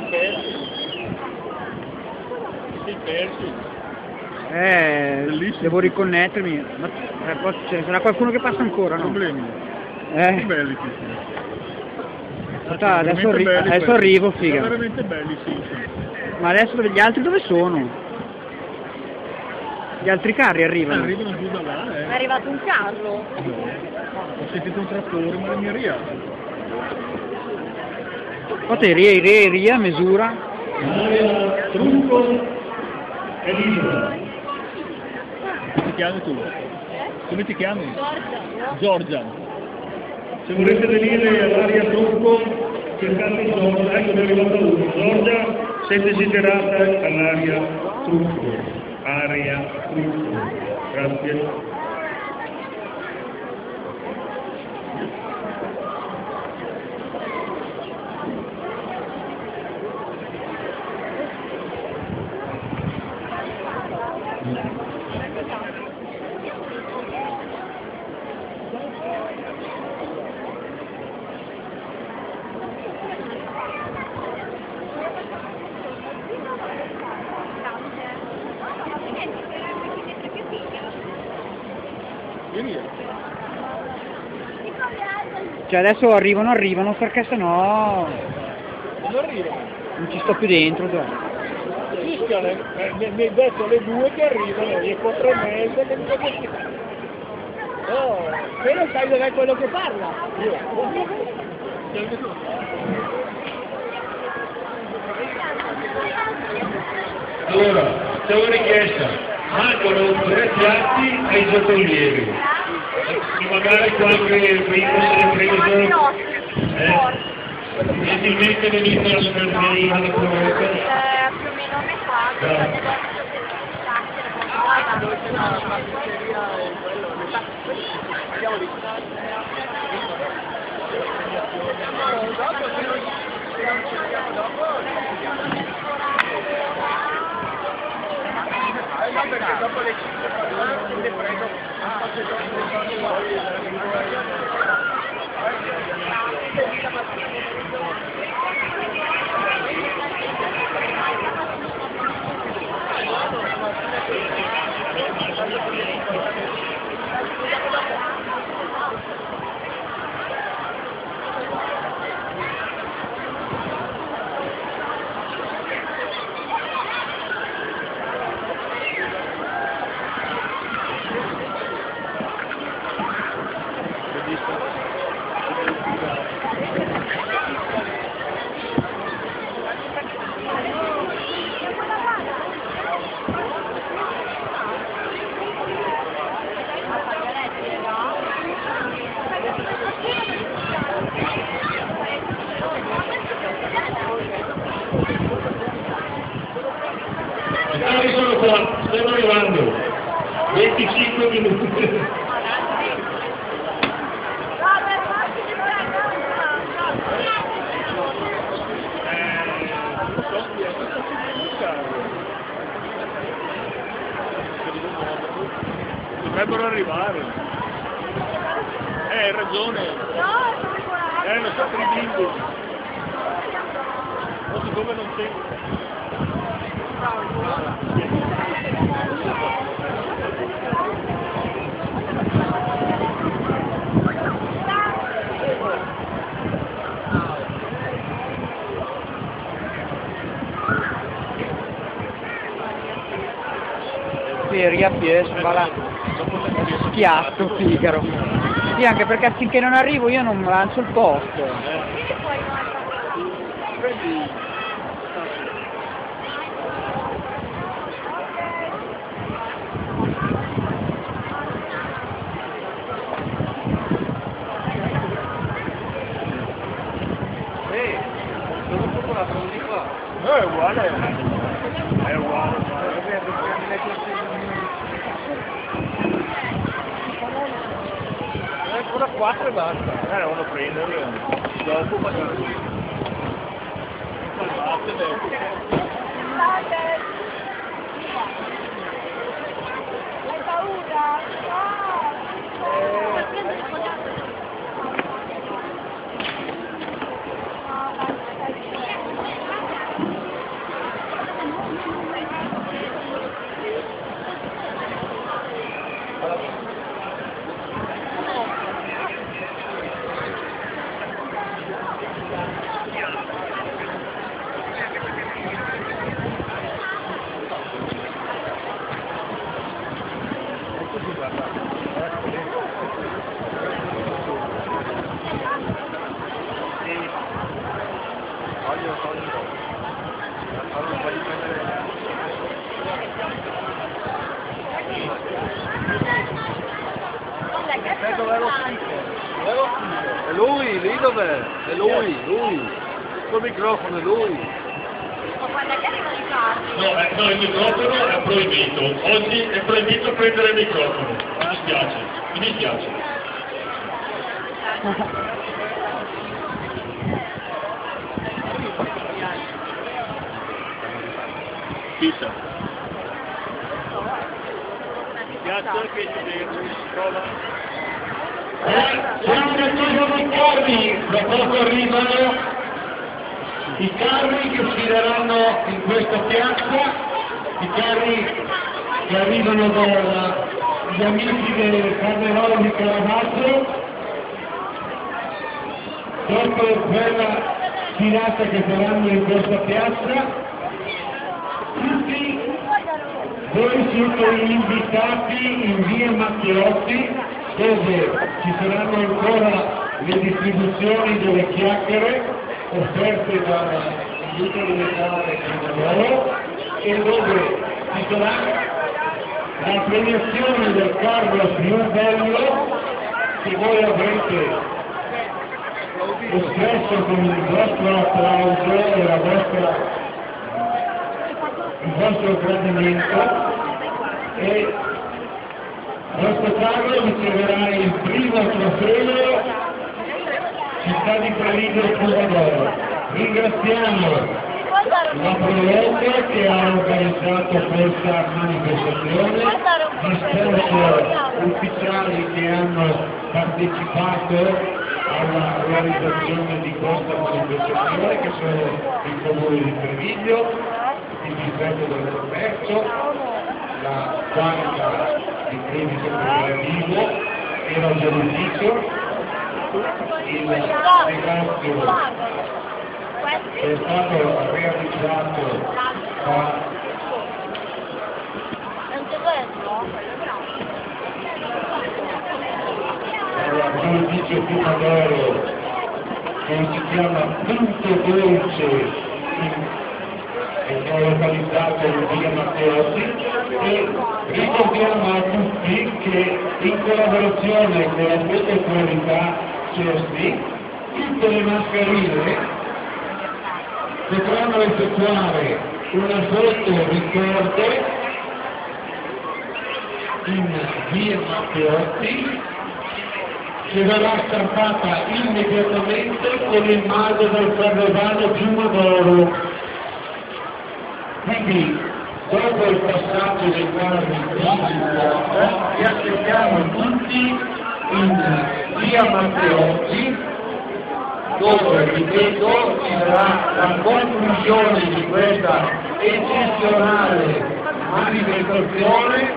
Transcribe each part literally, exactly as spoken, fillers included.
Sei persi. Eh, Bellissimo. devo riconnettermi. Ma eh, poi ce ne sarà qualcuno che passa ancora, no? Problemi. Eh. Belli questi. Aspetta, adesso, arri belli adesso quelli. arrivo, Sono figa. veramente belli, sì, sì. Ma adesso gli altri dove sono? Gli altri carri arrivano. Arrivano giù da là, eh. È arrivato un carro. No. Ho sentito un trattore, ma la mia ria. Fate ria, ria, ria, misura. Trucco e libero. Come ti chiami tu? Come ti chiami? Giorgia. Giorgia. Se volete venire all'area trucco, cercate Giorgia, ecco è arrivata lui. Giorgia, sei desiderata all'area trucco. Area trucco. Grazie. Cioè adesso arrivano, arrivano perché sennò Non arrivano. non ci sto più dentro. Cioè. Fischiano, eh, mi, mi hai detto alle due che arrivano, io quattro e mezza che mi dico. Oh, te non sai dov'è quello che parla. Io. Allora, c'è una richiesta, mancano tre piatti ai giocolieri, e magari qualche primo se ne preso, eh, gentilmente venite alla merceria alla croce. Eh, più o meno metà. Perché dopo le cinque le prendo sono qua, stanno arrivando, venticinque minuti. Dovrebbero arrivare. Eh, hai ragione. Eh, lo sto prendendo. Ma siccome non c'è. Sì, riappies, va là. Schiatto, Figaro. Sì, anche perché finché non arrivo io non lancio il posto. Ehi, sono popolato di qua. No, è uguale. È uguale. Ancora quattro e basta. Eh, devono prenderle. Dopo magari. Salvate Hai paura? No. È lui, lì dov'è? È lui, lui. Col microfono è lui. Ma guarda che arrivano i carri. No, eh, no, il microfono è proibito. Oggi è proibito prendere il microfono. Mi dispiace, mi dispiace. Pizza. Mi piace anche il si trova. Eh, siamo nel giorno dei carri, tra poco arrivano i carri che usciranno in questa piazza, i carri che arrivano dagli amici del Carnevale di Caravaggio, dopo quella tirata che faranno in questa piazza, tutti voi siete invitati in via Matteotti, dove ci saranno ancora le distribuzioni delle chiacchiere offerte dall'aiuto delle case di lavoro e dove ci sarà la premiazione del carro più bello che voi avrete espresso con il vostro applauso e la vostra, il vostro gradimento. E questo carro riceverà il primo trofeo Città di Treviso Cuba d'Oro. Ringraziamo la Prologa che ha organizzato questa manifestazione, gli sponsor ufficiali che hanno partecipato alla realizzazione di questa manifestazione, che sono il Comune di Treviso, il Distretto del Commercio, la Banca di Credito Cooperativo e lo Giudicio, il negozio che è stato realizzato da il Giudicio Cuba d'Oro, che si chiama Punto Dolce, che è localizzato in via Matteotti, e ricordiamo a tutti che in collaborazione con la Federalità C S D tutte le mascherine potranno effettuare una foto ricordo in via Matteotti che verrà stampata immediatamente con il mago del Carnevale Piuma d'Oro. Quindi, dopo il passaggio dei carri vi aspettiamo tutti in via Matteotti, dove, ripeto, ci sarà la conclusione di questa eccezionale manifestazione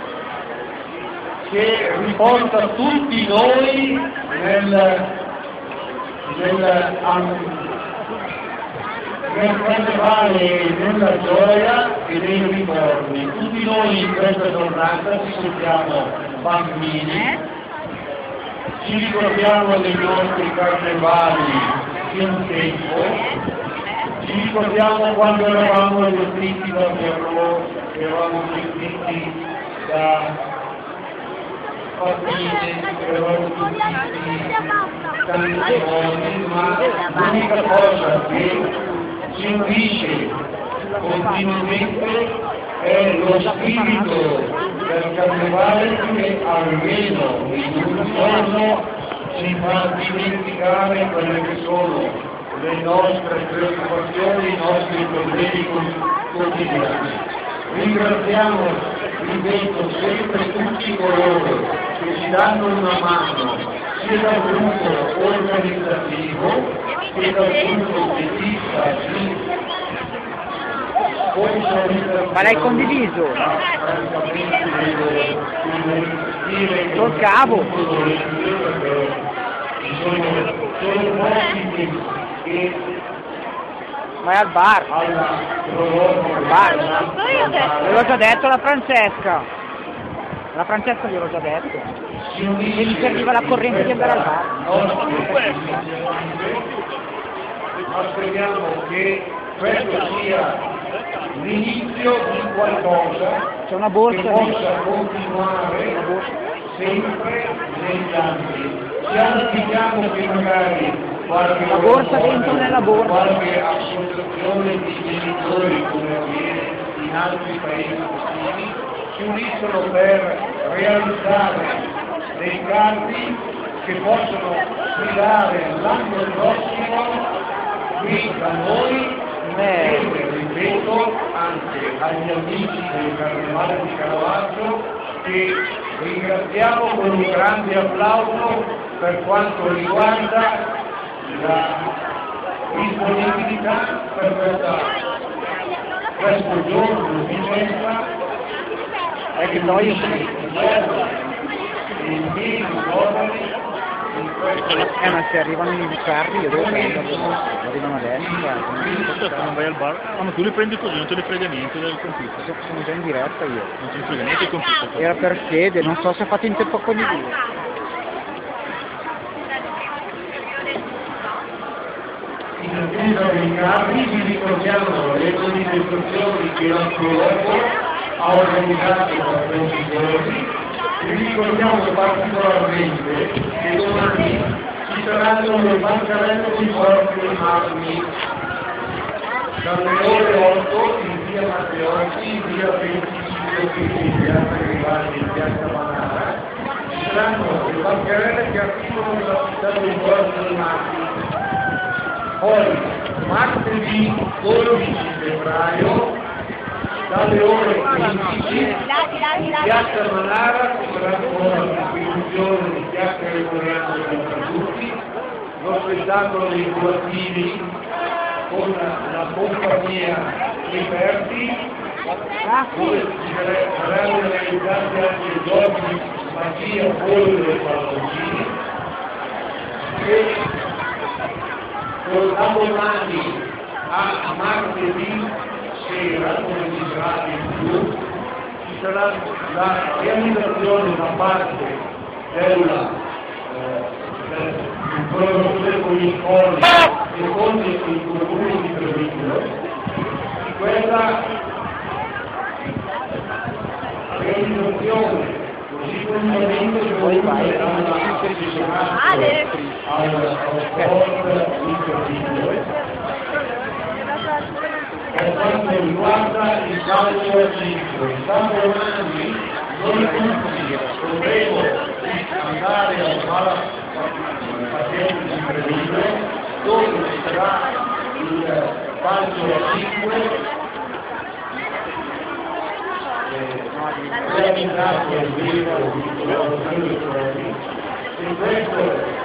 che riporta tutti noi nel, nel nel carnevale, nella gioia e nei ricordi. Tutti noi in questa giornata ci sentiamo bambini, ci ricordiamo dei nostri carnevali di un tempo, ci ricordiamo quando eravamo vestiti da Perro, eravamo vestiti da bambine, eravamo vestiti da canzoni, ma l'unica cosa che ci unisce continuamente è lo spirito del carnevale che almeno in un giorno ci fa dimenticare quelle che sono le nostre preoccupazioni, i nostri problemi quotidiani. Ringraziamo, ripeto, sempre tutti coloro che ci danno una mano, sia dal gruppo organizzativo che dal gruppo di vista di Ma l'hai condiviso? Col cavo? Vai al bar. Al bar. L'ho già detto alla Francesca. La Francesca gliel'ho già detto. E mi serviva la corrente di andare al bar. ma speriamo che questo sia l'inizio di qualcosa C'è una borsa che lì. possa continuare sempre negli anni. Se auspichiamo che magari qualche La borsa dentro nella borsa. qualche associazione di genitori come avviene in altri paesi vicini si uniscono per realizzare dei carri che possono guidare l'anno prossimo qui da noi. Eh. E ripeto anche agli amici del Carnevale di Caravaggio che ringraziamo con un grande applauso per quanto riguarda la disponibilità per questa, questo giorno di festa È che poi io sono... i miei giovani in questo Eh, ma se arrivano i carri io devo prenderlo. Arrivano adesso, guarda. Non vai al bar? Ah, ma tu li prendi così, non te ne frega niente del computer. Sono già in diretta io. Non te ne frega niente del computer. Era per chiedere, non so se fate in tempo con i due. in attesa dei carri vi ricordiamo le manifestazioni che la Colombo ha organizzato per questi giorni. Vi ricordiamo particolarmente che domani ci saranno le bancarelle di forze armi dalle ore otto in via Matteotti, in via venticinque in piazza Grimaldi, in piazza Manara. Ci saranno le bancarelle che attivano la città dei forze armi. Poi, martedì dodici febbraio, dalle ore quindici, piazza Manara ci sarà ancora la distribuzione di piazza Gregoriano dei Tradutti, lo spettacolo dei Guardini con la compagnia Liberti, dove saranno realizzati anche giochi, magia, pollo e palloncini. E con domani a martedì sera, come si sarà in più, ci sarà la realizzazione da parte della eh, del professore con gli scoli e con i comuni di Treviso di quella realizzazione così convinto che poi sarà affezionato al sport di Treviso. Per quanto riguarda il calcio a cinque, il San Romani noi tutti dovremo andare al Pala Pazienti di Treviso, dove ci sarà il calcio a cinque realizzato il vero di Giovanni e questo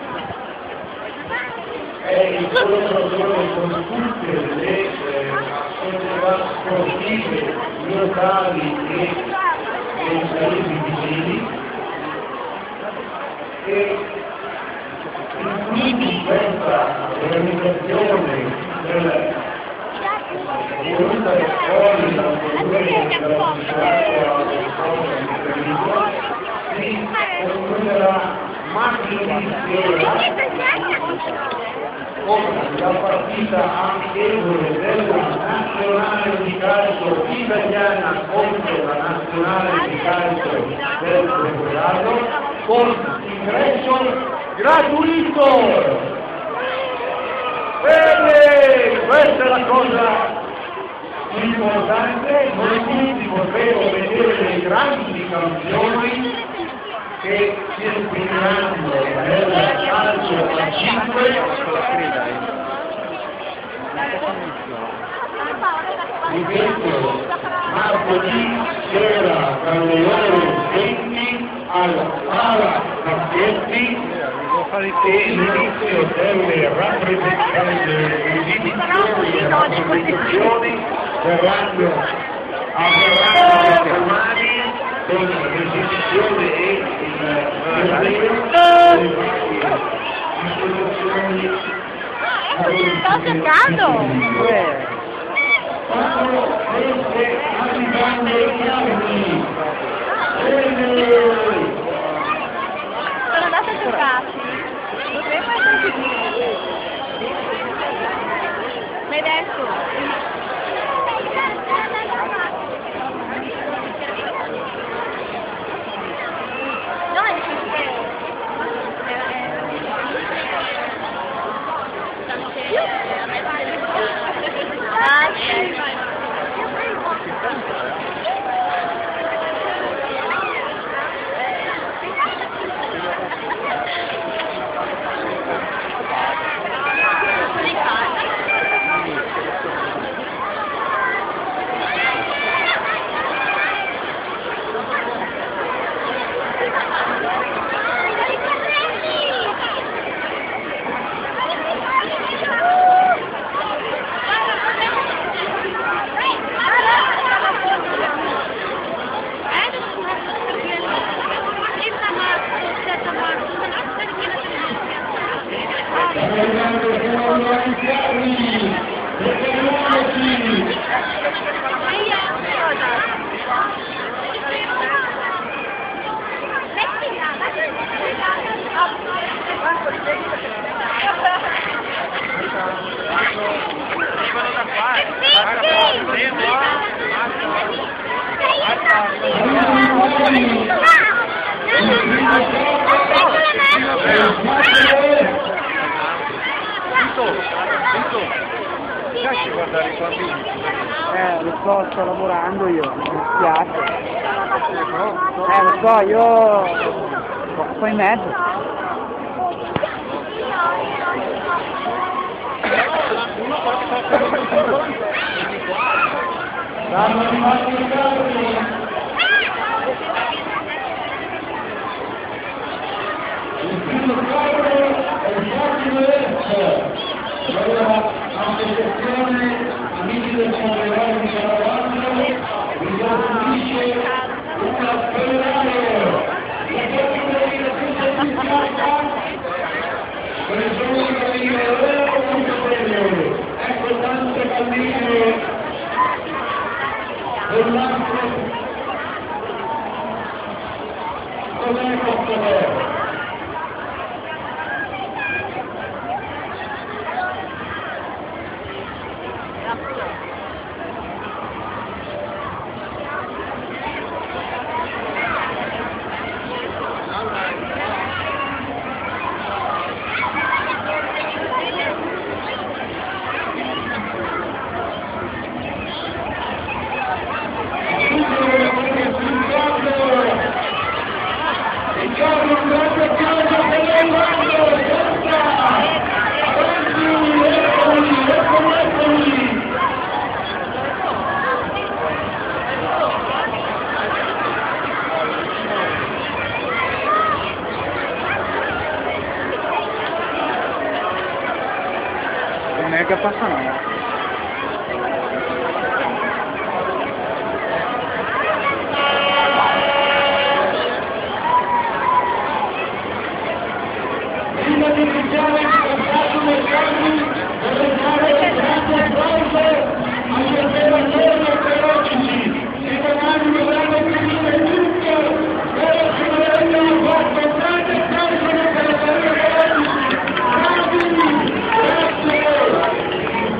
è in collaborazione con tutte le eh, società sportive locali e dei paesi vicini e quindi questa realizzazione del voluta e fuori dalla cultura della società del sport di Treviso si concluderà martedì sera con la partita amichevole della nazionale di calcio italiana contro la nazionale di calcio del Colorado con ingresso gratuito. Bene, questa è la cosa importante, noi tutti vorremmo vedere le grandi campioni che si esprimeranno nel calcio a cinque. Ripeto, martedì sera dalle ore venti alla Pala Pazienti e l'inizio delle rappresentazioni e rappresentazioni verranno avverranno domani con l'esibizione e il torneo delle Sto cercando! Quando stesse arrivando i anni, Sono andata a giocarci. Potremmo essere sicuri. adesso. Lasci guardare i bambini. Eh, lo so, sto lavorando io, mi dispiace. Eh, lo so, io sto in mezzo. Amici del Convegno di Caravagno, vi fornisce una speranza. Per il giorno di Cammino, un premio. Ecco tante bambine dell'altro. Cos'è questo? Non è che passa nulla. Prima di iniziare il campionato dei campi, vorrei fare un grande applauso agli operatori ecologici, i domani dovranno finire tutto, però ci vorranno fatto un grande applauso agli operatori ecologici. Bravi! Grazie!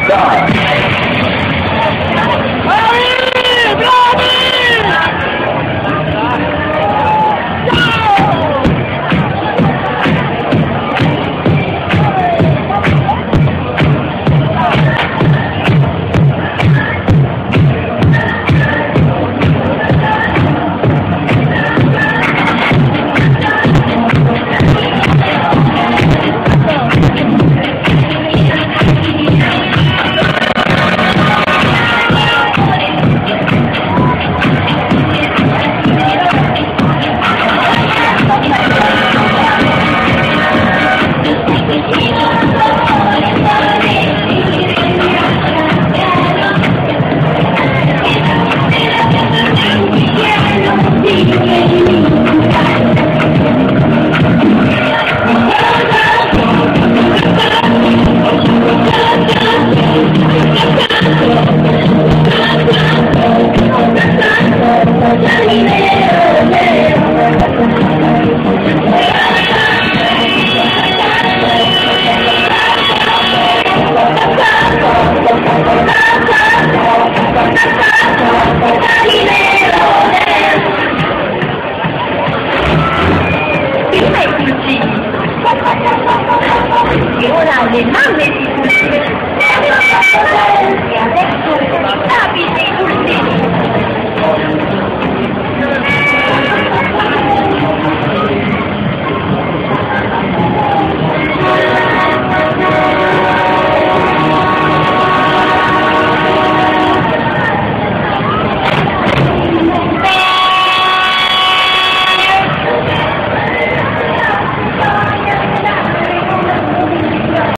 Dai!